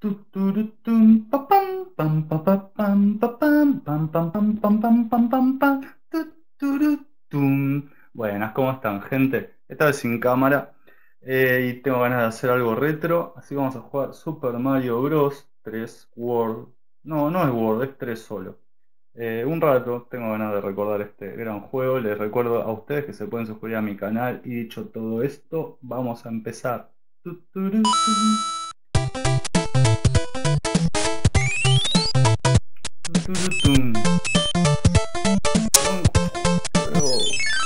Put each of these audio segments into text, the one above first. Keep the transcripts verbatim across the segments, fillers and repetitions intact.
Tu, turutum, pa, pam, pam, pa, pa, pam, pa, pam, pam, pam, pam, pam, pam, pam, pam, pam, tu, turutum. Buenas, ¿cómo están, gente? Esta vez sin cámara eh, y tengo ganas de hacer algo retro, así que vamos a jugar Super Mario Bros. tres World. No, no es World, es tres solo. Eh, un rato, tengo ganas de recordar este gran juego. Les recuerdo a ustedes que se pueden suscribir a mi canal. Y dicho todo esto, vamos a empezar. Tu, turutum. Turutum. Oh,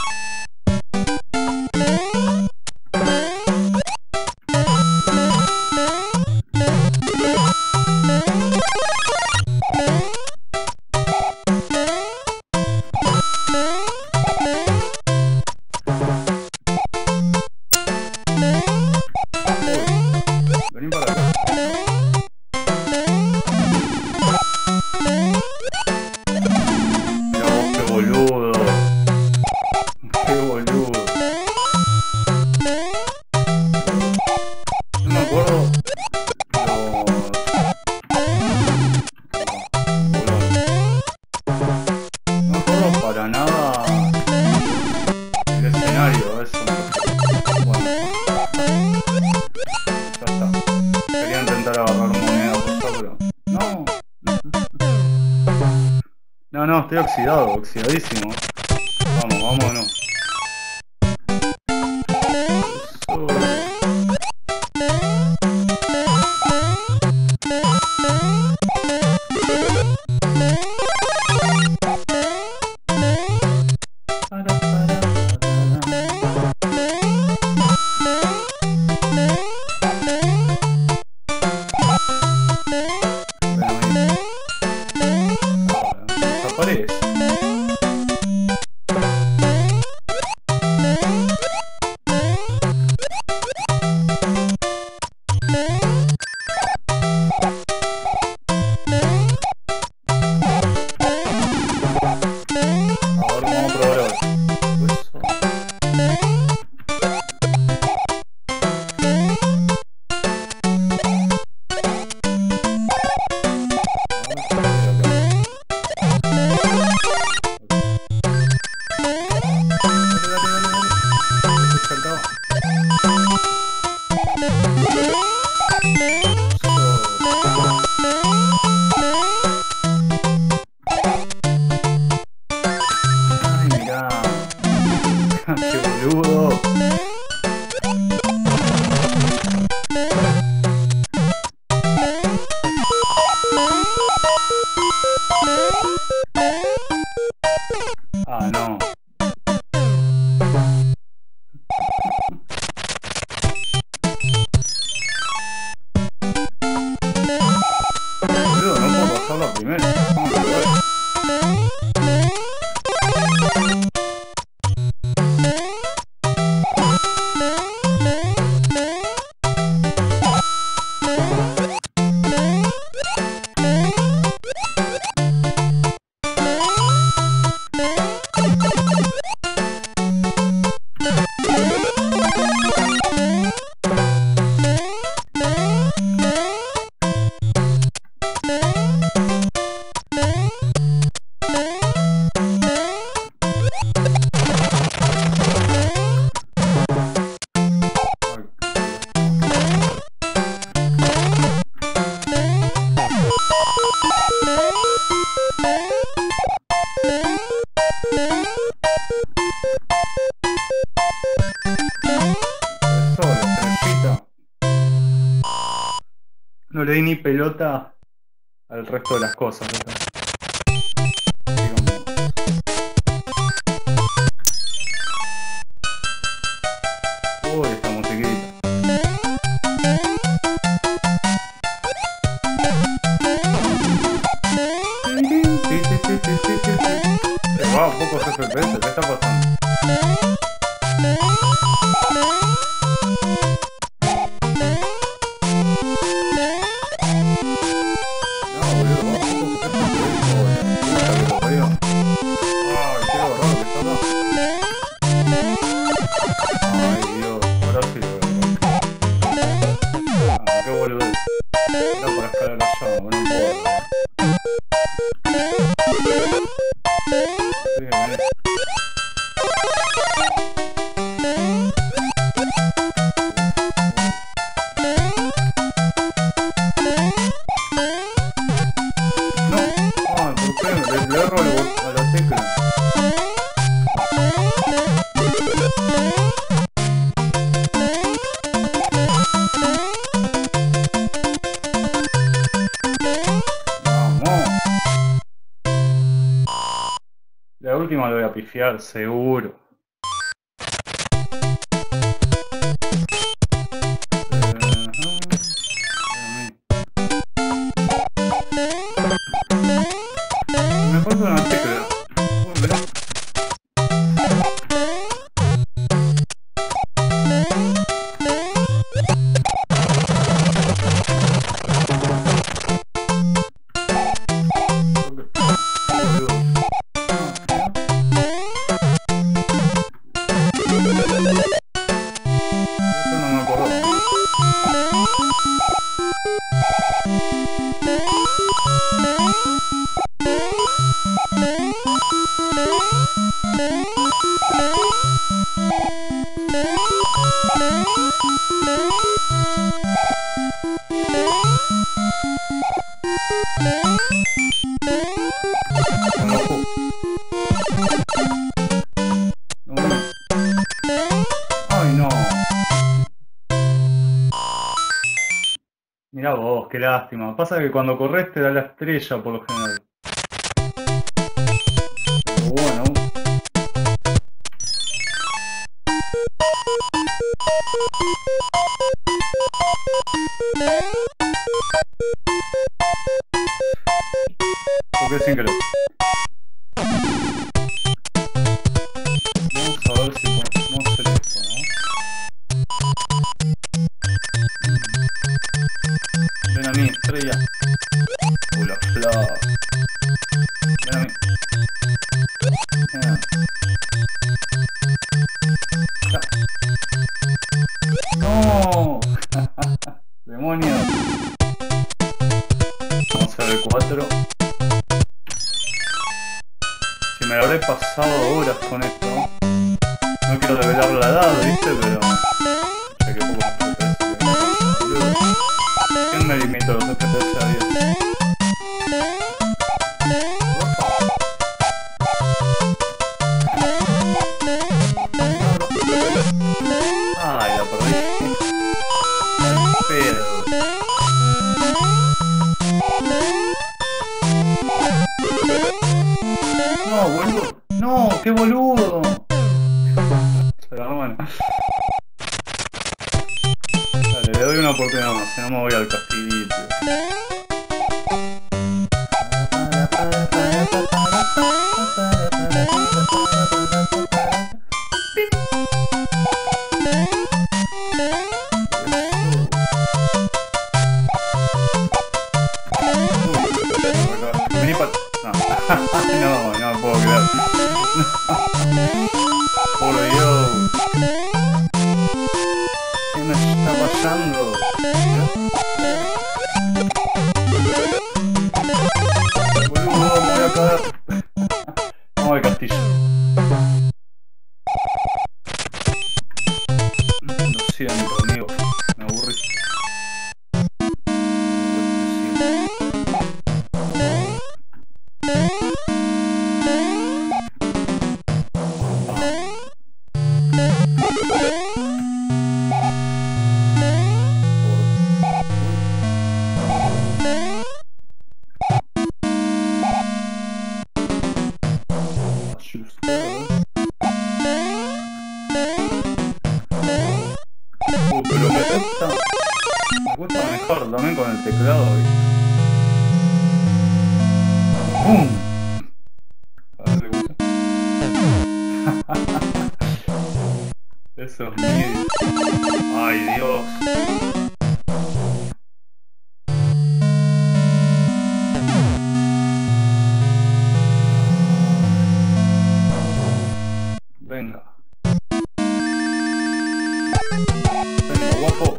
vení para acá. Mirá vos, qué boludo. Qué boludo. No me acuerdo. Pero... No me acuerdo para nada el escenario, eso. Bueno, ya está. Quería intentar agarrar moneda, pero... No. No, no, estoy oxidado, oxidadísimo. Vamos, vámonos. Desaparece. A ver, vamos a probar ahora. Ay, mirá. Qué boludo. Ah, no. Boludo, no puedo pasar la primera. ¿Cómo que lo hago? Solo, estrellita. No le di ni pelota al resto de las cosas. Digamos. Uy, esta musiquita. Wow, pocos F P S, ¿qué está pasando? No, boludo, vamos, pocos F P S, boludo. Puta que lo parió. Ay, qué horror que está acá. Ay, Dios, ahora sí lo veo. Ah, qué boludo. Era por acá. Vamos. La última lo voy a pifiar, seguro. Me falta una tecla. Uy, mirá. Esto no me acuerdo. No. Ay, no. Mirá vos, qué lástima. Pasa que cuando corres te da la estrella por lo general. Pero bueno. Porque sin querer. Vamos a ver si podemos hacer esto, ¿no? Ven a mí, estrella. Uh, la flor. Ven a mí. Ya. No. Demonio. Vamos a ver el cuatro. Si me lo habré pasado horas con esto. No quiero revelar la edad, ¿viste? Pero... ya que poco F P S. ¿Quién me limita los F P S a diez? Ay, la perdí. El pedo. No, boludo. No, qué boludo. Pero bueno. Dale, le doy una oportunidad más, si no me voy al castillito. Vení pa... No, no, no puedo creer. Por Dios. ¿Qué me está pasando? Boludo, me voy a caer. Vamos al castillo. Lo siento, amigo. Me aburriste. Uh, pero me gusta, me gusta mejor también con el teclado, ¿viste? ¡Pum! A ver si le gusta. Eso es mío. ¡Ay, Dios! Venga. Venga, guapo.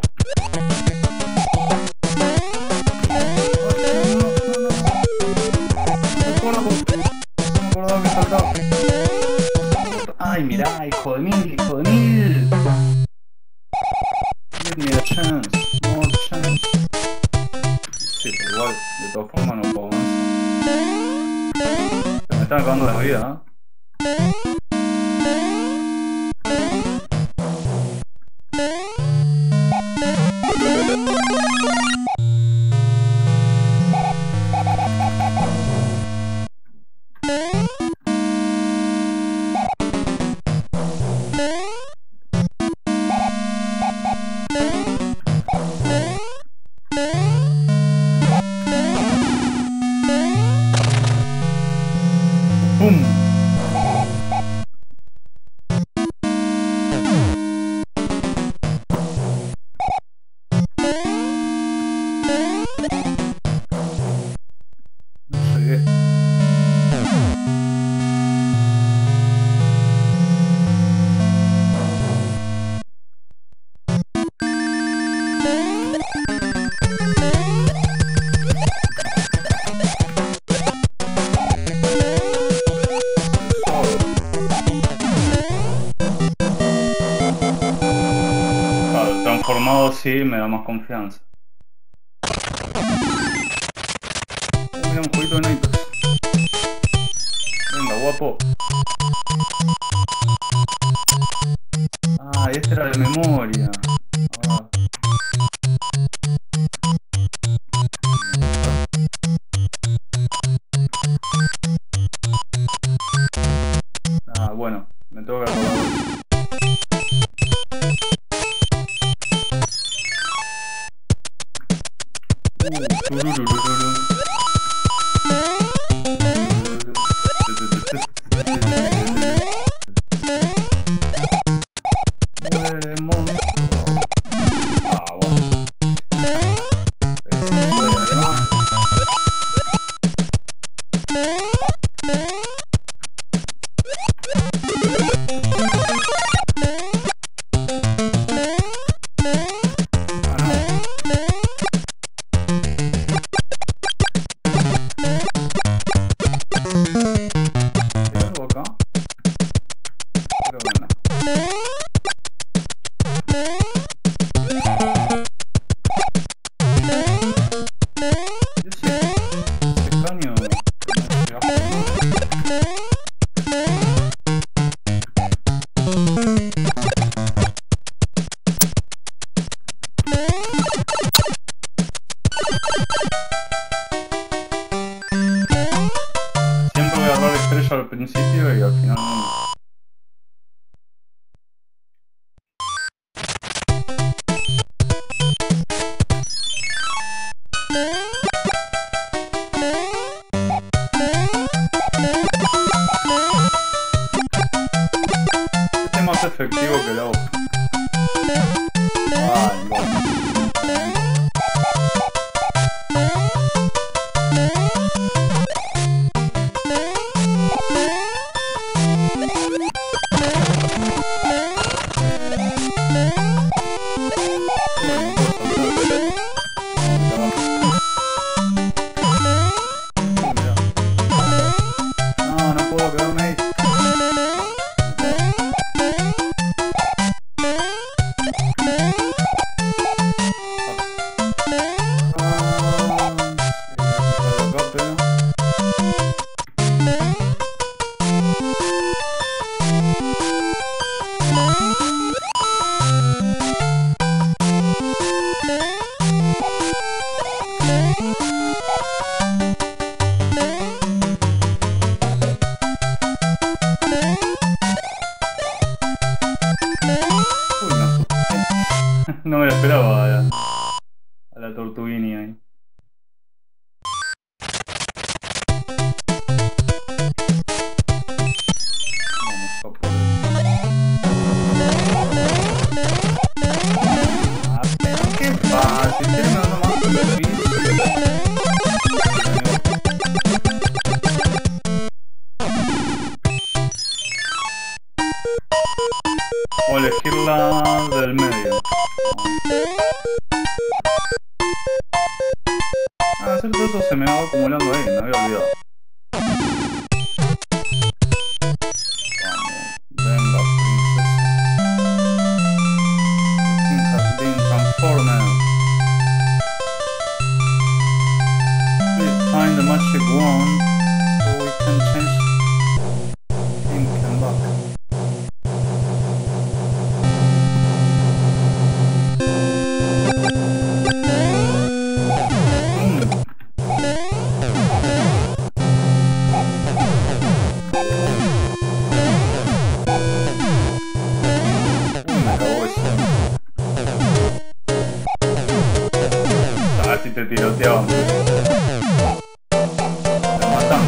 Ay, mirá, hijo de mil, hijo de mil. Give me a chance, more chance. Sí, pero igual, de todas formas no puedo avanzar. Se me están acabando la vida, ¿eh? transformado sí me da más confianza. Oh, mira un jueguito de naipes. Venga, guapo. Ah, este era de memoria. Ah. Ah, bueno, me tengo que acordar. Uh, tururururu. Al principio y al final no. Este es más efectivo que la otra. Ay, bueno. No me lo esperaba a la, a la Tortuguini ahí. Vamos a poner. Ah, pero qué fácil, tiene nada más superficie. O elegirla del medio. Ah, ese todo se me va acumulando ahí, me había olvidado. Vamos, venga, princesa. The king has been transformed. Please find the magic wand so we can change king and back. Así te tiroteaban. Te matan.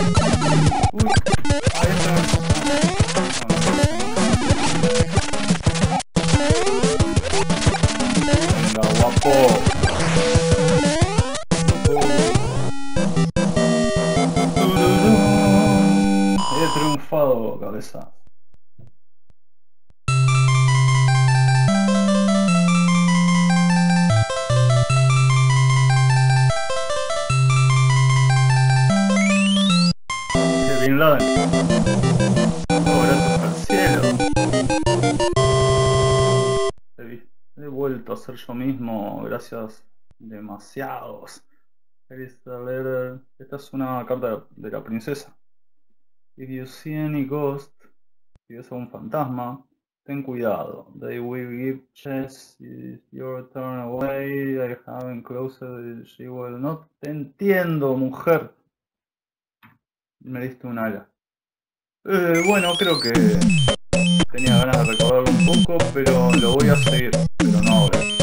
Uy, ahí está. triunfado, cabeza. De Bin Laden. Oh, gracias al cielo. He, he vuelto a ser yo mismo, gracias demasiados. Here's a letter. Esta es una carta de la princesa. If you see any ghost, si ves a un fantasma, ten cuidado. They will give chase if you turn away. I haven't closed. She will not. Te entiendo, mujer. Me diste un ala. Eh, bueno, creo que tenía ganas de recordarlo un poco, pero lo voy a seguir, pero no ahora.